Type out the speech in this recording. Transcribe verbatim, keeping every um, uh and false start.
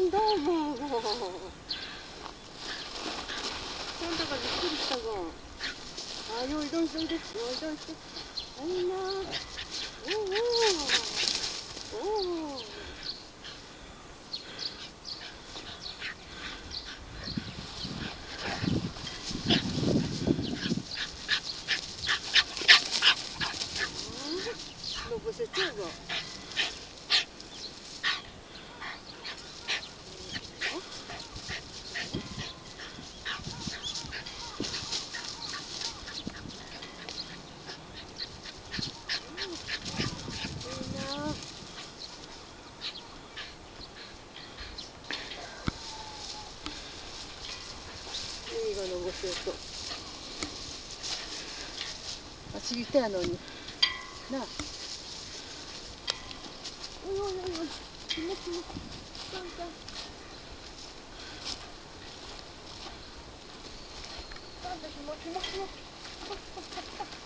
んどうも。今度がびっくりしたぞ。あ、よいどんしょいで、よいどんしょ。あいな。おお。おお。のぼせちゃうぞ。海がのぼせると。あ、ちぎったやのに。なあ。おいおいおいおい。気持ちいい。簡単。なんだ気持ちいい。